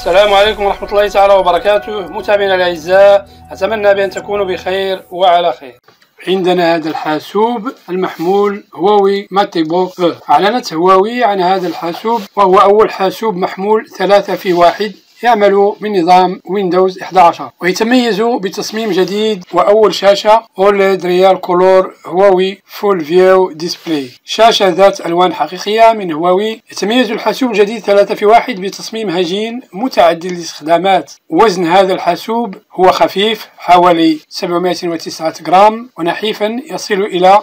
السلام عليكم ورحمة الله تعالى وبركاته. متابعينا الأعزاء، أتمنى بأن تكونوا بخير وعلى خير. عندنا هذا الحاسوب المحمول هواوي ماتيبوك أو. أعلنت هواوي عن هذا الحاسوب، وهو أول حاسوب محمول 3 في 1 يعمل بنظام ويندوز 11، ويتميز بتصميم جديد وأول شاشة أوليد ريال كولور هواوي فول فيو ديسبلاي، شاشة ذات ألوان حقيقية من هواوي. يتميز الحاسوب الجديد 3 في 1 بتصميم هجين متعدد الاستخدامات. وزن هذا الحاسوب هو خفيف حوالي 709 جرام، ونحيفا يصل إلى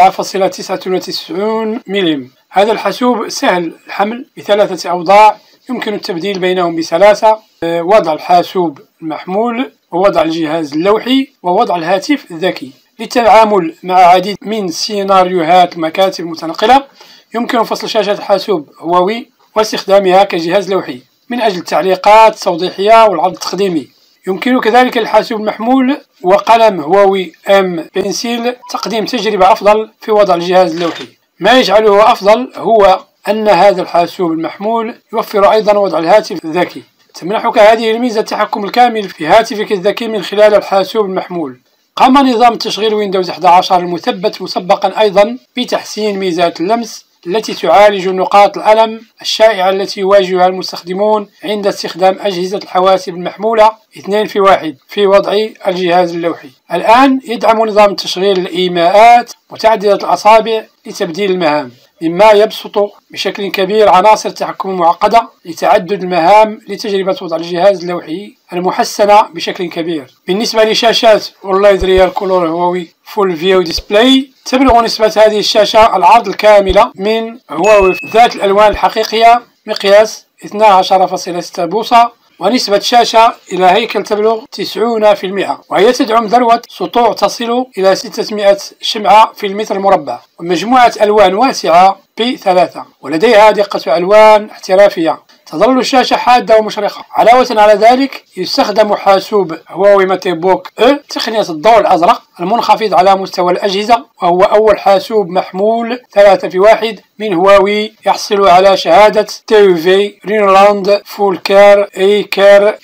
7.99 ملم. هذا الحاسوب سهل الحمل ب3 أوضاع يمكن التبديل بينهم بسلاسة: وضع الحاسوب المحمول، ووضع الجهاز اللوحي، ووضع الهاتف الذكي. للتعامل مع عديد من سيناريوهات المكاتب المتنقلة يمكن فصل شاشة الحاسوب هواوي واستخدامها كجهاز لوحي من أجل التعليقات التوضيحية والعرض التقديمي. يمكن كذلك الحاسوب المحمول وقلم هواوي ام بنسيل تقديم تجربة أفضل في وضع الجهاز اللوحي. ما يجعله أفضل هو أن هذا الحاسوب المحمول يوفر أيضا وضع الهاتف الذكي. تمنحك هذه الميزة التحكم الكامل في هاتفك الذكي من خلال الحاسوب المحمول. قام نظام تشغيل ويندوز 11 المثبت مسبقا أيضا بتحسين ميزات اللمس التي تعالج نقاط الألم الشائعة التي يواجهها المستخدمون عند استخدام أجهزة الحواسب المحمولة 2 في 1 في وضع الجهاز اللوحي. الآن يدعم نظام تشغيل الإيماءات متعددة الأصابع لتبديل المهام، مما يبسط بشكل كبير عناصر التحكم المعقدة لتعدد المهام لتجربة وضع الجهاز اللوحي المحسنة بشكل كبير. بالنسبة لشاشات أوليد ريال كولور هواوي فول فيو ديسبلاي، تبلغ نسبة هذه الشاشة العرض الكاملة من هواوي ذات الألوان الحقيقية مقياس 12.6 بوصة، ونسبة شاشة إلى هيكل تبلغ 90%، وهي تدعم ذروة سطوع تصل إلى 600 شمعة في المتر المربع، ومجموعة ألوان واسعة ب3، ولديها دقة ألوان احترافية. تظل الشاشة حادة ومشرقة. علاوة على ذلك يستخدم حاسوب هواوي ماتيبوك أو تقنية الضوء الأزرق المنخفض على مستوى الأجهزة، وهو أول حاسوب محمول 3 في 1 من هواوي يحصل على شهادة TÜV رينلاند فول كار اي كار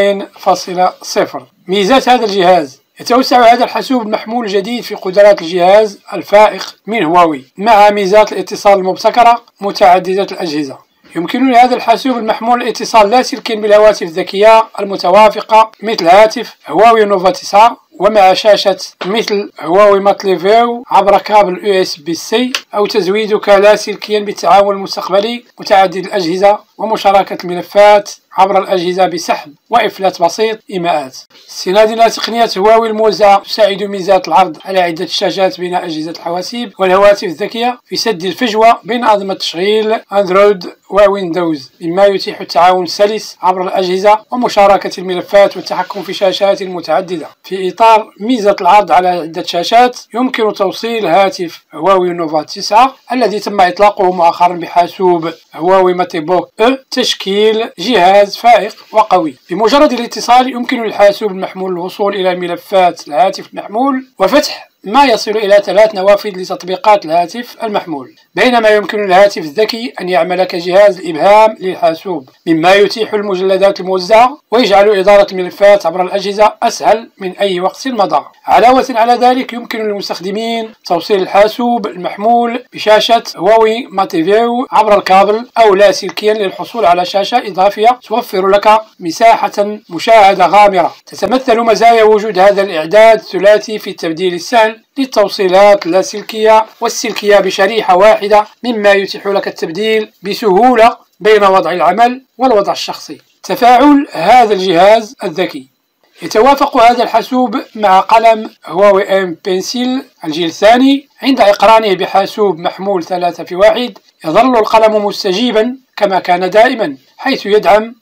2.0. ميزات هذا الجهاز: يتوسع هذا الحاسوب المحمول الجديد في قدرات الجهاز الفائق من هواوي مع ميزات الاتصال المبتكرة متعددة الأجهزة. يمكن لهذا الحاسوب المحمول الاتصال لاسلكيا بالهواتف الذكية المتوافقة مثل هاتف هواوي نوفا 9، ومع شاشة مثل هواوي ماتليفيو عبر كابل USB-C، أو تزويدك لاسلكيا بالتعامل المستقبلي متعدد الأجهزة ومشاركة الملفات عبر الأجهزة بسحب وإفلات بسيط إيماءات. استنادا إلى تقنية هواوي الموزعة تساعد ميزات العرض على عدة شاشات بين أجهزة الحواسيب والهواتف الذكية في سد الفجوة بين أنظمة التشغيل أندرويد وويندوز، مما يتيح التعاون السلس عبر الأجهزة ومشاركة الملفات والتحكم في شاشات متعددة. في إطار ميزة العرض على عدة شاشات، يمكن توصيل هاتف هواوي نوفا 9 الذي تم إطلاقه مؤخرا بحاسوب هواوي ماتيبوك أو تشكيل جهاز فائق وقوي. بمجرد الاتصال يمكن للحاسوب المحمول الوصول إلى ملفات الهاتف المحمول وفتح ما يصل إلى 3 نوافذ لتطبيقات الهاتف المحمول، بينما يمكن للهاتف الذكي أن يعمل كجهاز الإبهام للحاسوب، مما يتيح المجلدات الموزعة ويجعل إدارة الملفات عبر الأجهزة أسهل من أي وقت مضى. علاوة على ذلك يمكن للمستخدمين توصيل الحاسوب المحمول بشاشة هواوي ماتيفيو عبر الكابل أو لاسلكيا للحصول على شاشة إضافية توفر لك مساحة مشاهدة غامرة. تتمثل مزايا وجود هذا الإعداد الثلاثي في التبديل السهل للتوصيلات اللاسلكية والسلكية بشريحة واحدة، مما يتيح لك التبديل بسهولة بين وضع العمل والوضع الشخصي. تفاعل هذا الجهاز الذكي: يتوافق هذا الحاسوب مع قلم هواوي ام بنسيل الجيل الثاني. عند إقرانه بحاسوب محمول 3 في 1 يظل القلم مستجيبا كما كان دائما، حيث يدعم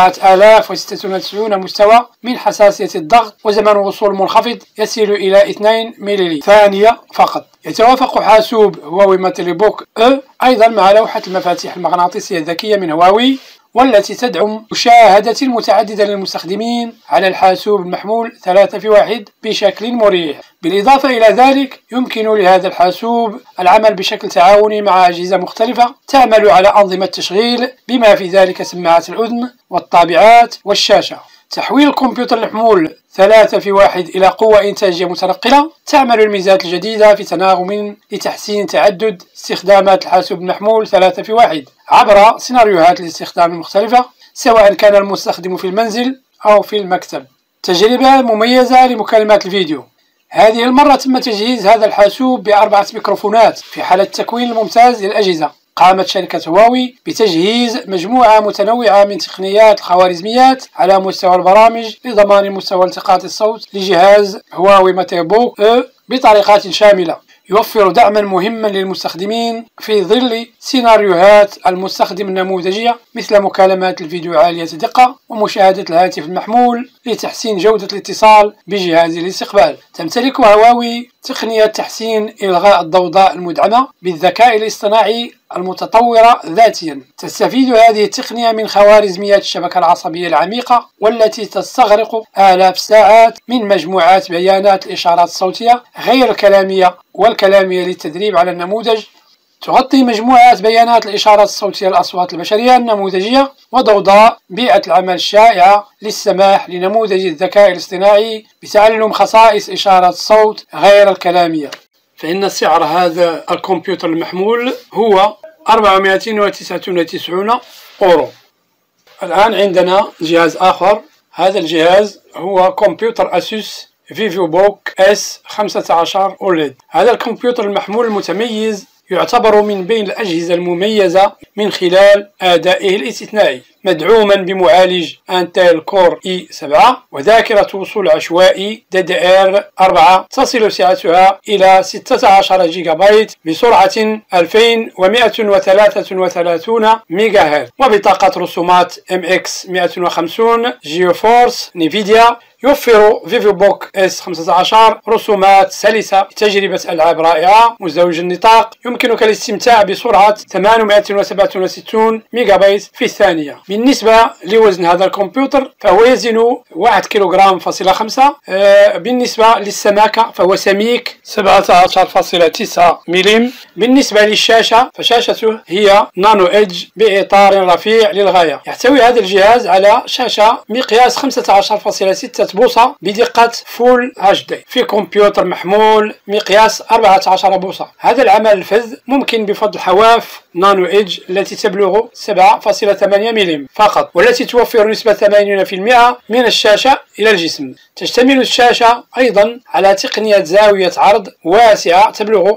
4096 مستوى من حساسية الضغط، وزمن وصول منخفض يصل إلى 2 ملي ثانية فقط. يتوافق حاسوب هواوي ماتيبوك أو أيضا مع لوحة المفاتيح المغناطيسية الذكية من هواوي، والتي تدعم مشاهدة متعددة للمستخدمين على الحاسوب المحمول 3 في 1 بشكل مريح. بالإضافة إلى ذلك يمكن لهذا الحاسوب العمل بشكل تعاوني مع أجهزة مختلفة تعمل على أنظمة تشغيل بما في ذلك سماعات الأذن والطابعات والشاشة. تحويل الكمبيوتر المحمول 3 في 1 إلى قوة إنتاجية متنقلة. تعمل الميزات الجديدة في تناغم لتحسين تعدد استخدامات الحاسوب المحمول 3 في 1 عبر سيناريوهات الاستخدام المختلفة، سواء كان المستخدم في المنزل أو في المكتب. تجربة مميزة لمكالمات الفيديو. هذه المرة تم تجهيز هذا الحاسوب ب4 ميكروفونات في حالة التكوين الممتاز للأجهزة. قامت شركة هواوي بتجهيز مجموعة متنوعة من تقنيات الخوارزميات على مستوى البرامج لضمان مستوى التقاط الصوت لجهاز هواوي ماتيبوك بطريقة شاملة، يوفر دعما مهما للمستخدمين في ظل سيناريوهات المستخدم النموذجية مثل مكالمات الفيديو عالية الدقة ومشاهدة الهاتف المحمول لتحسين جودة الاتصال بجهاز الاستقبال. تمتلك هواوي تقنية تحسين إلغاء الضوضاء المدعمة بالذكاء الاصطناعي المتطورة ذاتيا. تستفيد هذه التقنية من خوارزميات الشبكة العصبية العميقة والتي تستغرق آلاف الساعات من مجموعات بيانات الإشارات الصوتية غير الكلامية والكلامية للتدريب على النموذج. تغطي مجموعات بيانات الإشارات الصوتية الأصوات البشرية النموذجية وضوضاء بيئة العمل الشائعة للسماح لنموذج الذكاء الاصطناعي بتعلم خصائص إشارات الصوت غير الكلامية. فإن سعر هذا الكمبيوتر المحمول هو 499 أورو. الآن عندنا جهاز آخر. هذا الجهاز هو كمبيوتر أسوس فيفوبوك S15 OLED. هذا الكمبيوتر المحمول المتميز يعتبر من بين الأجهزة المميزة من خلال أدائه الاستثنائي، مدعوما بمعالج انتل كور i7 وذاكرة وصول عشوائي DDR4 تصل سعتها إلى 16 جيجا بايت بسرعة 2133 ميجا هرتز، وبطاقة رسومات MX 150 جيوفورس نيفيديا. يوفر فيفوبوك S15 رسومات سلسة بتجربة ألعاب رائعة مزدوجة النطاق. يمكنك الاستمتاع بسرعة 867 ميجا بايت في الثانية. بالنسبة لوزن هذا الكمبيوتر فهو يزن 1 كيلوغرام فاصلة 5. بالنسبة للسماكة فهو سميك 17.9 ملم. بالنسبة للشاشة فشاشته هي نانو إيدج بإطار رفيع للغاية. يحتوي هذا الجهاز على شاشة مقياس 15.6 بوصة بدقة فول HD في كمبيوتر محمول مقياس 14 بوصة. هذا العمل الفذ ممكن بفضل حواف نانو إيدج التي تبلغ 7.8 ملم فقط، والتي توفر نسبة 80% من الشاشة إلى الجسم. تشتمل الشاشة أيضا على تقنية زاوية عرض واسعة تبلغ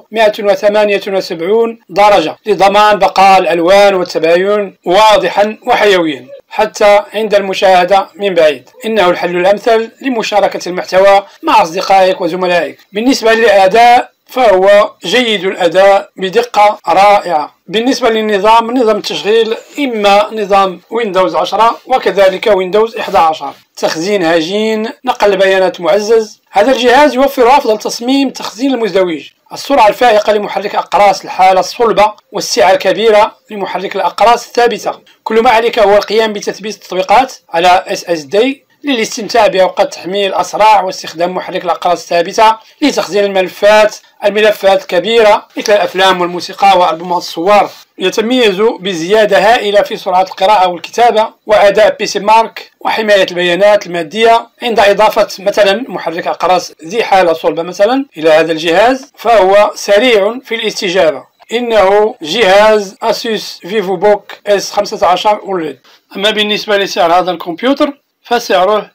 178 درجة لضمان بقاء الألوان والتباين واضحا وحيويا حتى عند المشاهدة من بعيد. إنه الحل الأمثل لمشاركة المحتوى مع أصدقائك وزملائك. بالنسبة للأداء فهو جيد الأداء بدقة رائعة. بالنسبة للنظام، نظام التشغيل إما نظام ويندوز 10 وكذلك ويندوز 11. تخزين هجين، نقل بيانات معزز. هذا الجهاز يوفر أفضل تصميم تخزين المزدوج، السرعة الفائقة لمحرك أقراص الحالة الصلبة والسعة الكبيرة لمحرك الأقراص الثابتة. كل ما عليك هو القيام بتثبيت التطبيقات على SSD للاستمتاع بأوقات تحميل أسرع واستخدام محرك الأقراص الثابتة لتخزين الملفات الكبيرة مثل الأفلام والموسيقى وألبومات الصور. يتميز بزيادة هائلة في سرعة القراءة والكتابة وأداء PC مارك وحماية البيانات المادية. عند إضافة مثلا محرك أقراص ذي حالة صلبة مثلا إلى هذا الجهاز فهو سريع في الاستجابة. إنه جهاز أسوس فيفوبوك S15 OLED. أما بالنسبة لسعر هذا الكمبيوتر فسعره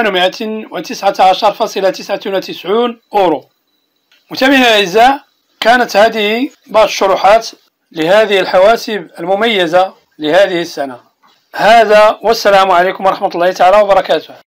819.99 أورو. متابعينا الأعزاء، كانت هذه بعض الشروحات لهذه الحواسب المميزة لهذه السنة. هذا والسلام عليكم ورحمة الله تعالى وبركاته.